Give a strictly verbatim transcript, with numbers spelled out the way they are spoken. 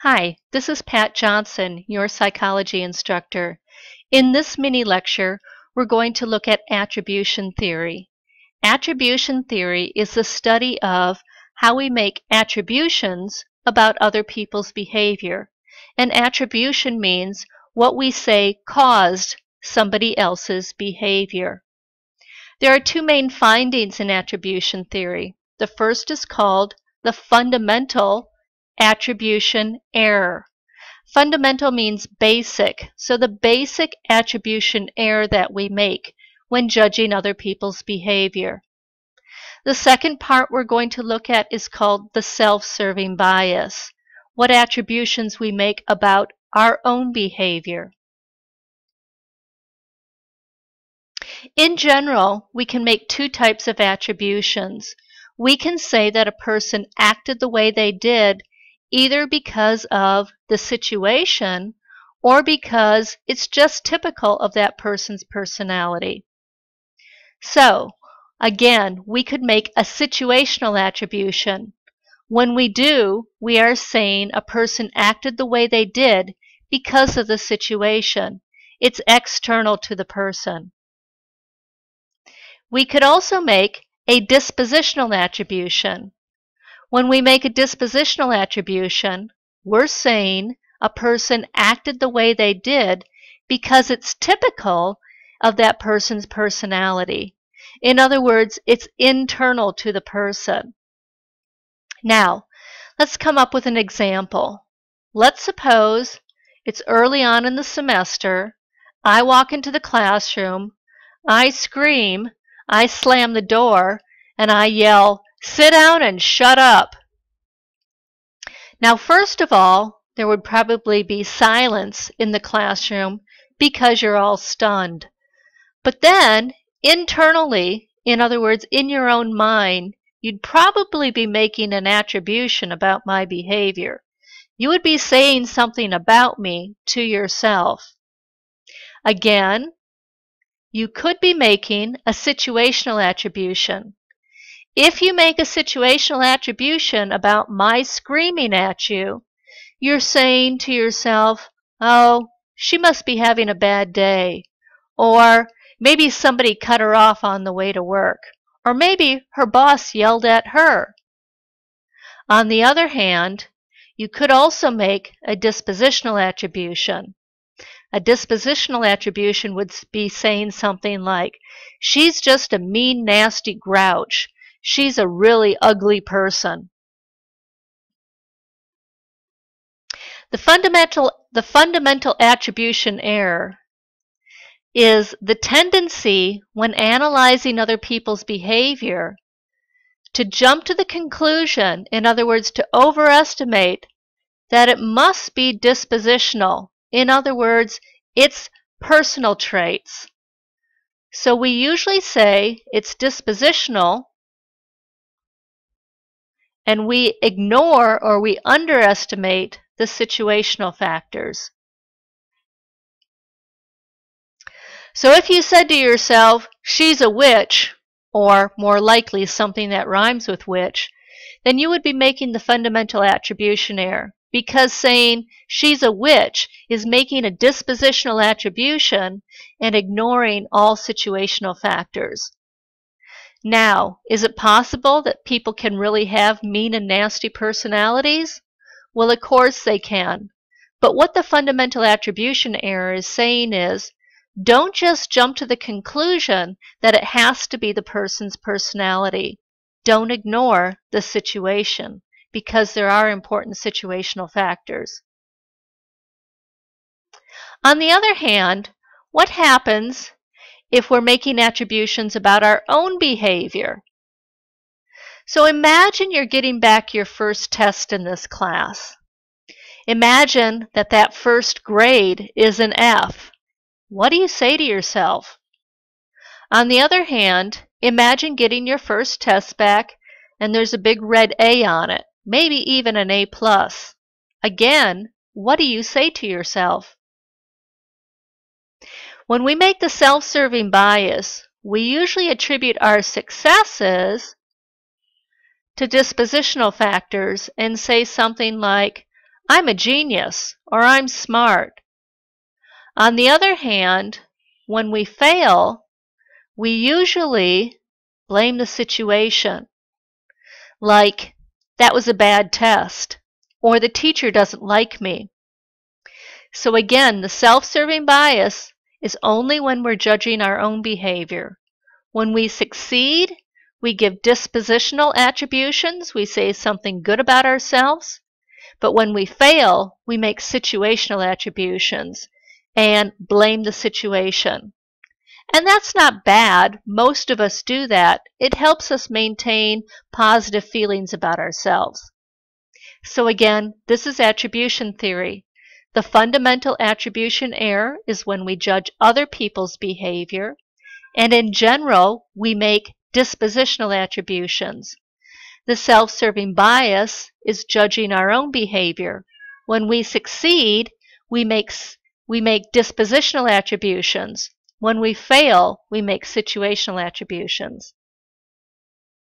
Hi, this is Pat Johnson, your psychology instructor. In this mini lecture, we're going to look at attribution theory. Attribution theory is the study of how we make attributions about other people's behavior. And attribution means what we say caused somebody else's behavior. There are two main findings in attribution theory. The first is called the fundamental attribution error. Fundamental means basic, so the basic attribution error that we make when judging other people's behavior. The second part we're going to look at is called the self-serving bias, what attributions we make about our own behavior. In general, we can make two types of attributions. We can say that a person acted the way they did either because of the situation or because it's just typical of that person's personality. So, again, we could make a situational attribution. When we do, we are saying a person acted the way they did because of the situation. It's external to the person. We could also make a dispositional attribution. When we make a dispositional attribution, we're saying a person acted the way they did because it's typical of that person's personality. In other words, it's internal to the person. Now, let's come up with an example. Let's suppose it's early on in the semester. I walk into the classroom, I scream, I slam the door, and I yell, "Sit down and shut up." Now, first of all, there would probably be silence in the classroom because you're all stunned. But then, internally, in other words, in your own mind, you'd probably be making an attribution about my behavior. You would be saying something about me to yourself. Again, you could be making a situational attribution. If you make a situational attribution about my screaming at you, you're saying to yourself, "Oh, she must be having a bad day," or maybe somebody cut her off on the way to work, or maybe her boss yelled at her. On the other hand, you could also make a dispositional attribution. A dispositional attribution would be saying something like, "She's just a mean, nasty grouch. She's a really ugly person." The fundamental, the fundamental attribution error is the tendency when analyzing other people's behavior to jump to the conclusion, in other words, to overestimate that it must be dispositional. In other words, it's personal traits. So we usually say it's dispositional, and we ignore or we underestimate the situational factors. So if you said to yourself, "She's a witch," or more likely something that rhymes with witch, then you would be making the fundamental attribution error, because saying "she's a witch" is making a dispositional attribution and ignoring all situational factors. Now, is it possible that people can really have mean and nasty personalities? Well, of course they can. But what the fundamental attribution error is saying is, don't just jump to the conclusion that it has to be the person's personality. Don't ignore the situation, because there are important situational factors. On the other hand, what happens if we're making attributions about our own behavior? So imagine you're getting back your first test in this class. Imagine that that first grade is an F. What do you say to yourself? On the other hand, imagine getting your first test back and there's a big red A on it, maybe even an A plus. Again, what do you say to yourself? When we make the self-serving bias, we usually attribute our successes to dispositional factors and say something like, I'm a genius, or I'm smart. On the other hand, when we fail, we usually blame the situation. Like, that was a bad test, or the teacher doesn't like me. So again, the self-serving bias is only when we're judging our own behavior. When we succeed, we give dispositional attributions, we say something good about ourselves. But when we fail, we make situational attributions and blame the situation. And that's not bad. Most of us do that. It helps us maintain positive feelings about ourselves. So again, this is attribution theory. The fundamental attribution error is when we judge other people's behavior, and in general, we make dispositional attributions. The self-serving bias is judging our own behavior. When we succeed, we make, we make dispositional attributions. When we fail, we make situational attributions.